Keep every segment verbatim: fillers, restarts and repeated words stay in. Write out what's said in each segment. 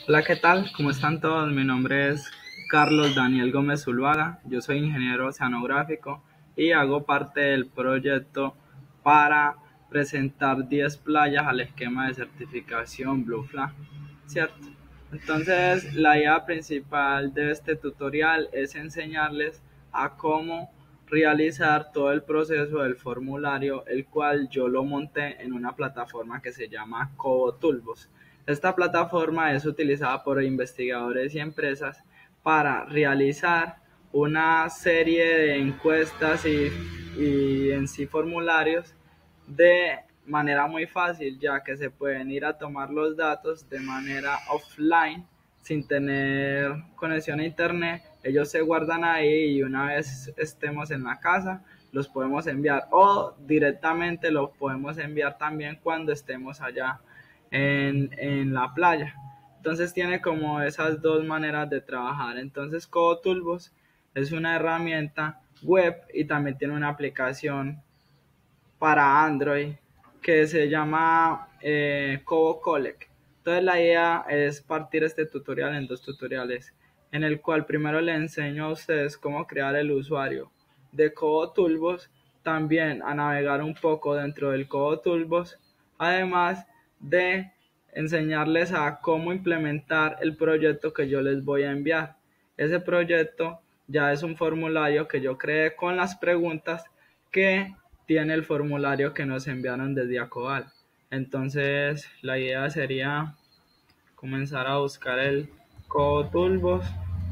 Hola, ¿qué tal? ¿Cómo están todos? Mi nombre es Carlos Daniel Gómez Zuluaga. Yo soy ingeniero oceanográfico y hago parte del proyecto para presentar diez playas al esquema de certificación Blue Flag, ¿cierto? Entonces, la idea principal de este tutorial es enseñarles a cómo realizar todo el proceso del formulario, el cual yo lo monté en una plataforma que se llama Cobotulbos. Esta plataforma es utilizada por investigadores y empresas para realizar una serie de encuestas y, y en sí formularios de manera muy fácil, ya que se pueden ir a tomar los datos de manera offline sin tener conexión a internet. Ellos se guardan ahí y una vez estemos en la casa los podemos enviar, o directamente los podemos enviar también cuando estemos allá en, en la playa. Entonces tiene como esas dos maneras de trabajar. Entonces Cobotulbos es una herramienta web y también tiene una aplicación para Android que se llama eh, Cobo Collect. Entonces la idea es partir este tutorial en dos tutoriales, en el cual primero le enseño a ustedes cómo crear el usuario de Cobotulbos, también a navegar un poco dentro del Cobotulbos, además de enseñarles a cómo implementar el proyecto que yo les voy a enviar. Ese proyecto ya es un formulario que yo creé con las preguntas que tiene el formulario que nos enviaron desde Acobal. Entonces la idea sería comenzar a buscar el Cobotulbos,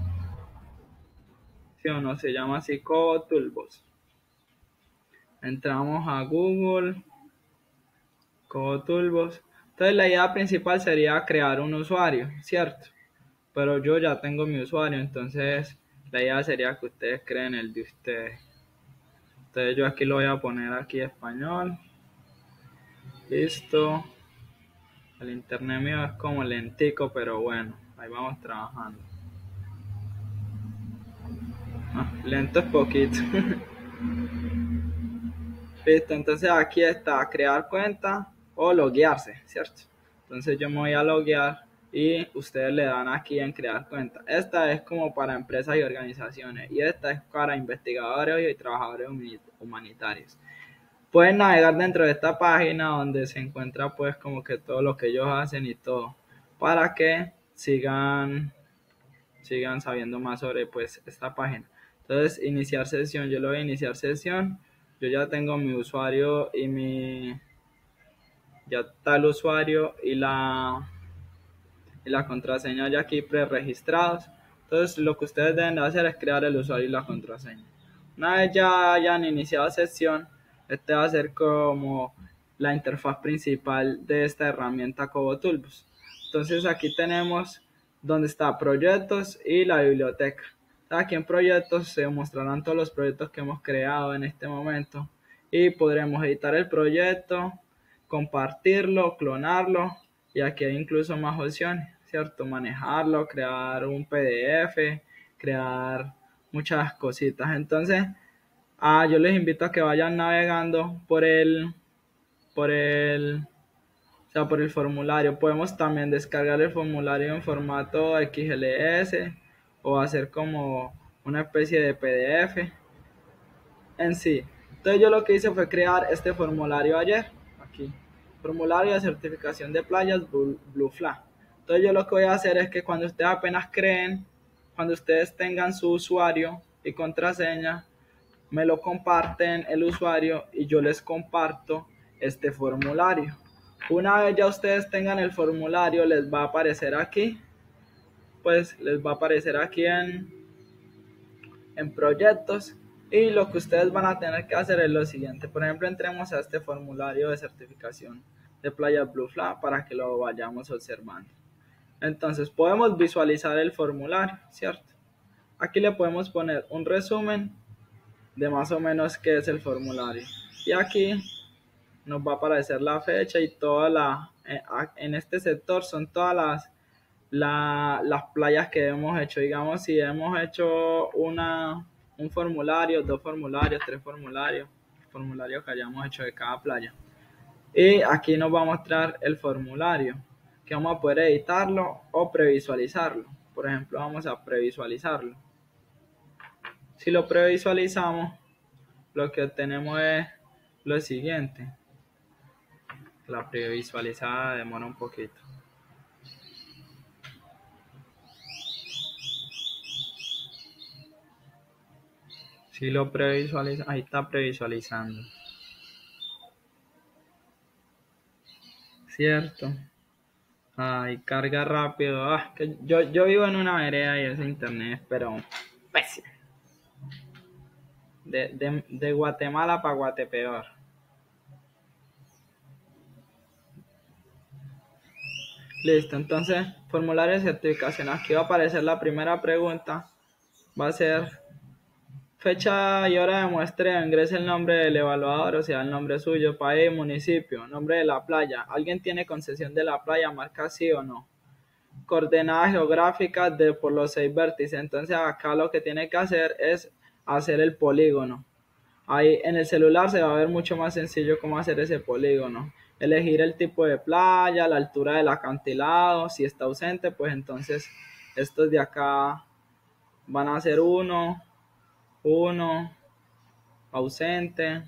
si ¿sí o no se llama así? Cobotulbos. Entramos a Google, Cobotulbos. Entonces la idea principal sería crear un usuario, ¿cierto? Pero yo ya tengo mi usuario, entonces la idea sería que ustedes creen el de ustedes. Entonces yo aquí lo voy a poner aquí español. Listo. El internet mío es como lentico, pero bueno, ahí vamos trabajando. Ah, lento es poquito. Listo, entonces aquí está crear cuenta o loguearse, ¿cierto? Entonces yo me voy a loguear y ustedes le dan aquí en crear cuenta. Esta es como para empresas y organizaciones y esta es para investigadores y trabajadores humanitarios. Pueden navegar dentro de esta página donde se encuentra pues como que todo lo que ellos hacen y todo, para que sigan sigan sabiendo más sobre pues esta página. Entonces iniciar sesión, yo le voy a iniciar sesión. Yo ya tengo mi usuario y mi ya está el usuario y la y la contraseña ya aquí pre-registrados. Entonces lo que ustedes deben de hacer es crear el usuario y la contraseña. Una vez ya hayan iniciado sesión, este va a ser como la interfaz principal de esta herramienta Cobotulbos. Entonces aquí tenemos donde está proyectos y la biblioteca. Aquí en proyectos se mostrarán todos los proyectos que hemos creado en este momento y podremos editar el proyecto, compartirlo, clonarlo, y aquí hay incluso más opciones, ¿cierto? Manejarlo, crear un P D F, crear muchas cositas. Entonces, ah, yo les invito a que vayan navegando por el, por el, o sea, por el formulario. Podemos también descargar el formulario en formato X L S o hacer como una especie de P D F en sí. Entonces yo lo que hice fue crear este formulario ayer, aquí, formulario de certificación de playas Blue, Blue Flag. Entonces yo lo que voy a hacer es que cuando ustedes apenas creen, cuando ustedes tengan su usuario y contraseña, me lo comparten el usuario y yo les comparto este formulario. Una vez ya ustedes tengan el formulario, les va a aparecer aquí, pues les va a aparecer aquí en, en proyectos, y lo que ustedes van a tener que hacer es lo siguiente. Por ejemplo, entremos a este formulario de certificación de Playa Blue Flag para que lo vayamos observando. Entonces podemos visualizar el formulario, ¿cierto? Aquí le podemos poner un resumen de más o menos qué es el formulario, y aquí nos va a aparecer la fecha y toda la, en este sector son todas las la, las playas que hemos hecho. Digamos, si hemos hecho una, un formulario, dos formularios, tres formularios, formularios que hayamos hecho de cada playa. Y aquí nos va a mostrar el formulario, que vamos a poder editarlo o previsualizarlo. Por ejemplo, vamos a previsualizarlo. Si lo previsualizamos, lo que obtenemos es lo siguiente. La previsualizada demora un poquito. Si lo previsualiza, ahí está previsualizando. ¿Cierto? Ay, carga rápido. Ah, que yo, yo vivo en una vereda y ese internet, pero pésimo. De, de, de Guatemala para Guatepeor. Listo, entonces, formulario de certificación. Aquí va a aparecer la primera pregunta. Va a ser fecha y hora de muestreo. Ingrese el nombre del evaluador, o sea, el nombre suyo, país, municipio, nombre de la playa. ¿Alguien tiene concesión de la playa? Marca sí o no. Coordenadas geográficas de por los seis vértices. Entonces acá lo que tiene que hacer es hacer el polígono. Ahí en el celular se va a ver mucho más sencillo cómo hacer ese polígono. Elegir el tipo de playa, la altura del acantilado. Si está ausente, pues entonces estos de acá van a ser uno, uno, ausente.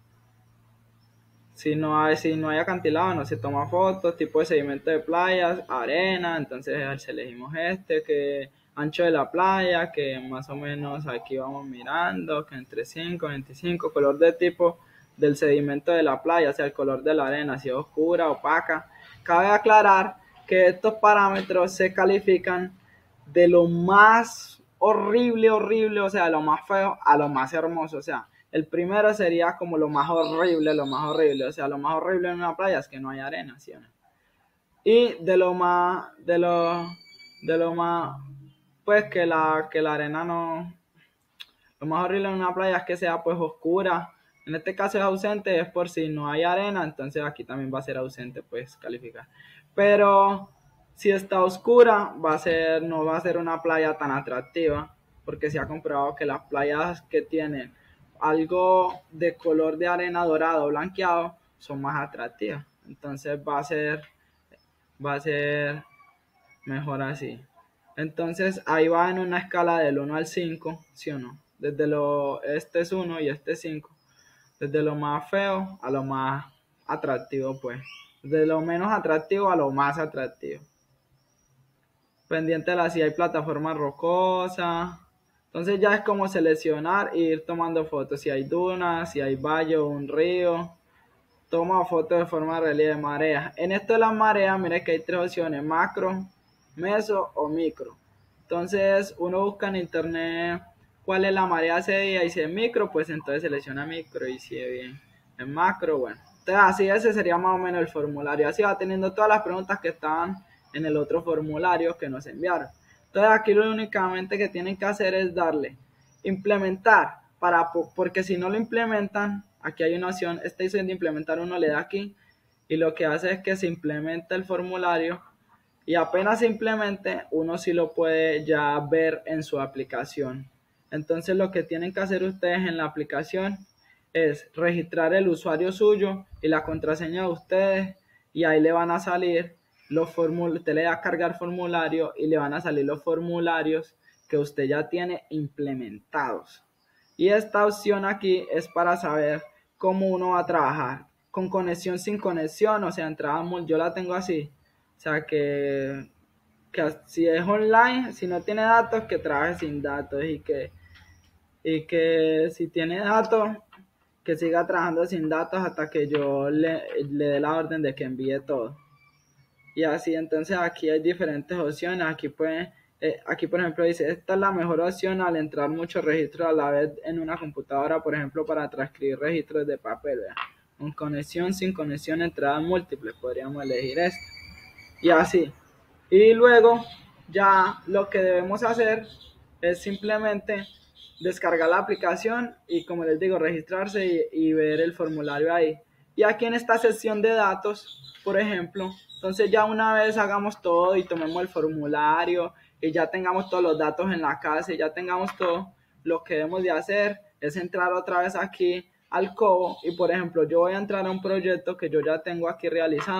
Si no hay, si no hay acantilado, no se toma fotos, tipo de sedimento de playas, arena, entonces elegimos este, que ancho de la playa, que más o menos aquí vamos mirando, que entre cinco, veinticinco, color de tipo del sedimento de la playa, o sea, el color de la arena, si es oscura, opaca. Cabe aclarar que estos parámetros se califican de lo más horrible, horrible, o sea, lo más feo a lo más hermoso, o sea, el primero sería como lo más horrible, lo más horrible, o sea, lo más horrible en una playa es que no hay arena, ¿sí o no? Y de lo más, de lo, de lo más, pues que la, que la arena no, lo más horrible en una playa es que sea pues oscura, en este caso es ausente, es por si no hay arena, entonces aquí también va a ser ausente, pues calificar. Pero si está oscura, va a ser, no va a ser una playa tan atractiva, porque se ha comprobado que las playas que tienen algo de color de arena dorado o blanqueado son más atractivas. Entonces va a ser, va a ser mejor así. Entonces ahí va en una escala del uno al cinco, ¿sí o no? Desde lo, este es uno y este es cinco. Desde lo más feo a lo más atractivo, pues. De lo menos atractivo a lo más atractivo. Pendiente de la si hay plataforma rocosa. Entonces ya es como seleccionar e ir tomando fotos. Si hay dunas, si hay valle o un río. Toma fotos de forma de relieve de marea. En esto de las mareas, mire que hay tres opciones: macro, meso o micro. Entonces uno busca en internet cuál es la marea ese día y si es micro, pues entonces selecciona micro, y si es bien en macro, bueno. Entonces así ese sería más o menos el formulario. Así va teniendo todas las preguntas que estaban en el otro formulario que nos enviaron. Entonces aquí lo únicamente que tienen que hacer es darle implementar, para, porque si no lo implementan, aquí hay una opción, esta opción de implementar, uno le da aquí y lo que hace es que se implementa el formulario y apenas se implemente, uno sí lo puede ya ver en su aplicación. Entonces lo que tienen que hacer ustedes en la aplicación es registrar el usuario suyo y la contraseña de ustedes y ahí le van a salir los formularios, usted le da a cargar formulario y le van a salir los formularios que usted ya tiene implementados. Y esta opción aquí es para saber cómo uno va a trabajar, con conexión, sin conexión, o sea, entrada, yo la tengo así, o sea que, que si es online, si no tiene datos, que trabaje sin datos y que, y que si tiene datos, que siga trabajando sin datos hasta que yo le, le dé la orden de que envíe todo. Y así, entonces aquí hay diferentes opciones, aquí pueden, eh, aquí por ejemplo dice, esta es la mejor opción al entrar muchos registros a la vez en una computadora, por ejemplo para transcribir registros de papel, ¿verdad? Con conexión, sin conexión, entradas múltiples, podríamos elegir esta. Y así. Y luego ya lo que debemos hacer es simplemente descargar la aplicación y, como les digo, registrarse y, y ver el formulario ahí. Y aquí en esta sección de datos, por ejemplo, entonces ya una vez hagamos todo y tomemos el formulario y ya tengamos todos los datos en la casa y ya tengamos todo, lo que debemos de hacer es entrar otra vez aquí al Cobo y, por ejemplo, yo voy a entrar a un proyecto que yo ya tengo aquí realizado,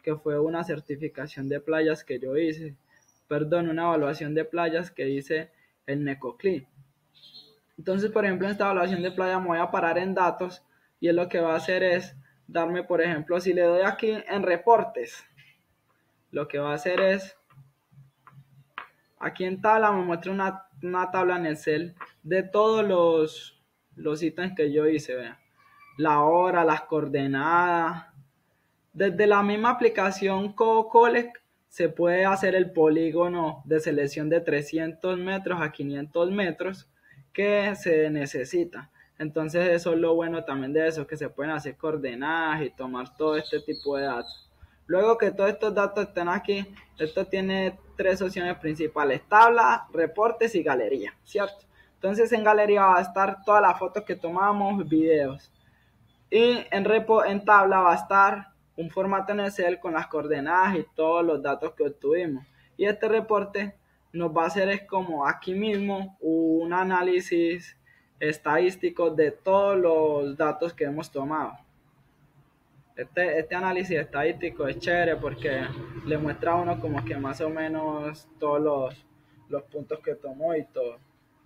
que fue una certificación de playas que yo hice, perdón, una evaluación de playas que hice el Necoclí. Entonces, por ejemplo, en esta evaluación de playa me voy a parar en datos y él lo que va a hacer es darme, por ejemplo, si le doy aquí en reportes, lo que va a hacer es, aquí en tabla me muestra una, una tabla en Excel de todos los, los ítems que yo hice, vean. La hora, las coordenadas. Desde la misma aplicación CoCollect se puede hacer el polígono de selección de trescientos metros a quinientos metros que se necesita. Entonces eso es lo bueno también de eso, que se pueden hacer coordenadas y tomar todo este tipo de datos. Luego que todos estos datos estén aquí, esto tiene tres opciones principales: tabla, reportes y galería, ¿cierto? Entonces en galería va a estar todas las fotos que tomamos, videos. Y en, repo, en tabla va a estar un formato en Excel con las coordenadas y todos los datos que obtuvimos. Y este reporte nos va a hacer es como aquí mismo un análisis estadístico de todos los datos que hemos tomado. Este, este análisis estadístico es chévere porque le muestra a uno como que más o menos todos los, los puntos que tomó y todo.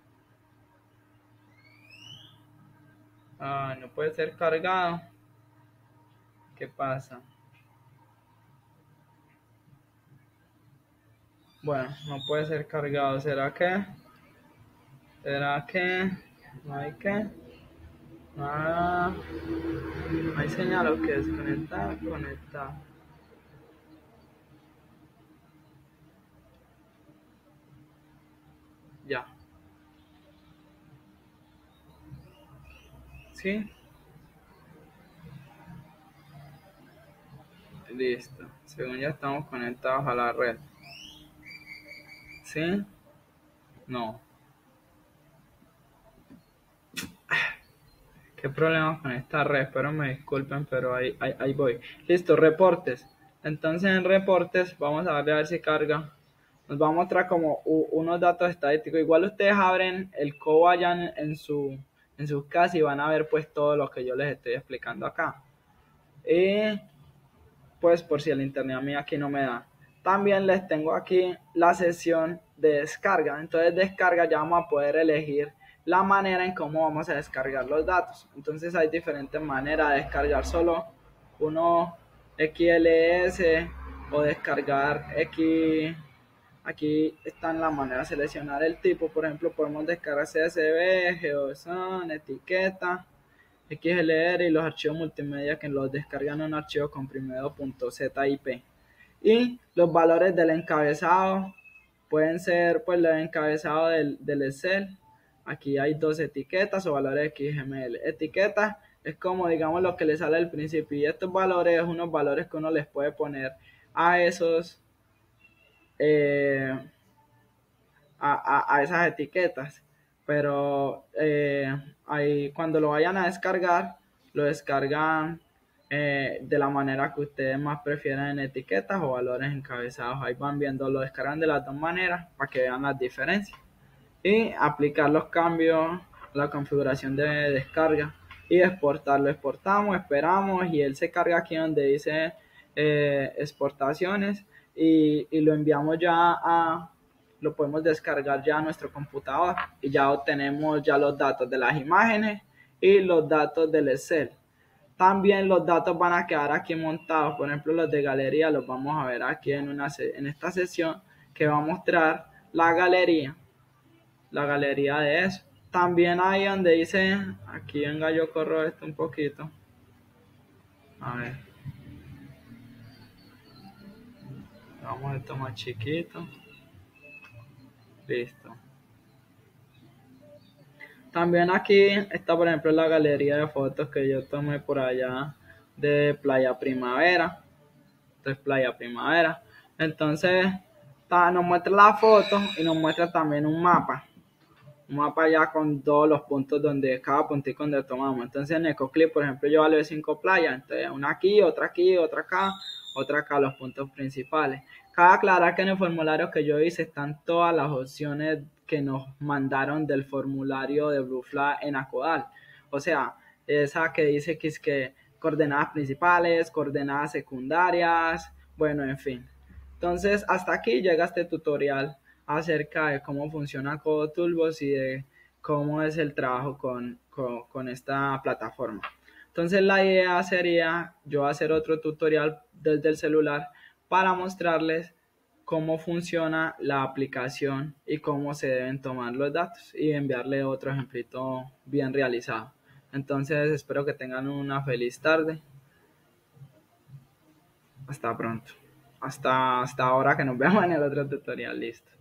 Ah, no puede ser cargado. ¿Qué pasa? Bueno, no puede ser cargado. ¿Será que? ¿Será que? No hay que. Ah, no hay señal o que desconectar, conectar. Ya. ¿Sí? Listo. Según ya estamos conectados a la red. ¿Sí? No. ¿Qué problema con esta red? Pero me disculpen, pero ahí, ahí, ahí voy. Listo, reportes. Entonces en reportes vamos a darle a ver si carga. Nos va a mostrar como unos datos estadísticos. Igual ustedes abren el cobo allá en, en, su, en sus casas y van a ver pues todo lo que yo les estoy explicando acá. Y pues por si el internet a mí aquí no me da. También les tengo aquí la sesión de descarga. Entonces descarga ya vamos a poder elegir la manera en cómo vamos a descargar los datos. Entonces hay diferentes maneras de descargar solo uno X L S o descargar X. Aquí están las maneras de seleccionar el tipo. Por ejemplo, podemos descargar C S V, GeoSan, etiqueta, X L R y los archivos multimedia que los descargan en un archivo comprimido .zip. Y los valores del encabezado pueden ser pues el encabezado del, del Excel. Aquí hay dos etiquetas o valores X M L. Etiquetas es como digamos lo que le sale al principio, y estos valores son unos valores que uno les puede poner a esos eh, a, a, a esas etiquetas, pero eh, ahí, cuando lo vayan a descargar, lo descargan eh, de la manera que ustedes más prefieran, en etiquetas o valores encabezados. Ahí van viendo, lo descargan de las dos maneras para que vean las diferencias y aplicar los cambios, la configuración de descarga y exportarlo. Exportamos, esperamos y él se carga aquí donde dice eh, exportaciones y, y lo enviamos ya a, lo podemos descargar ya a nuestro computador y ya obtenemos ya los datos de las imágenes y los datos del Excel. También los datos van a quedar aquí montados, por ejemplo los de galería los vamos a ver aquí en, una, en esta sesión que va a mostrar la galería, la galería de eso. También ahí donde dice, aquí venga yo corro esto un poquito, a ver, vamos a esto más chiquito, listo. También aquí está, por ejemplo, la galería de fotos que yo tomé por allá de Playa Primavera. Entonces, Playa Primavera. Entonces, ta, nos muestra la foto y nos muestra también un mapa. Un mapa ya con todos los puntos donde, cada puntico donde tomamos. Entonces, en Ecoclip, por ejemplo, yo valeo cinco playas. Entonces, una aquí, otra aquí, otra acá, otra acá, los puntos principales. Cabe aclarar que en el formulario que yo hice están todas las opciones que nos mandaron del formulario de Brufla en Acodal. O sea, esa que dice que es que coordenadas principales, coordenadas secundarias, Bueno, en fin. Entonces, hasta aquí llega este tutorial acerca de cómo funciona Codo Toolbox y de cómo es el trabajo con, con, con esta plataforma. Entonces, la idea sería yo hacer otro tutorial desde el celular para mostrarles cómo funciona la aplicación y cómo se deben tomar los datos y enviarle otro ejemplito bien realizado. Entonces, espero que tengan una feliz tarde. Hasta pronto. Hasta, hasta ahora que nos vemos en el otro tutorial. Listo.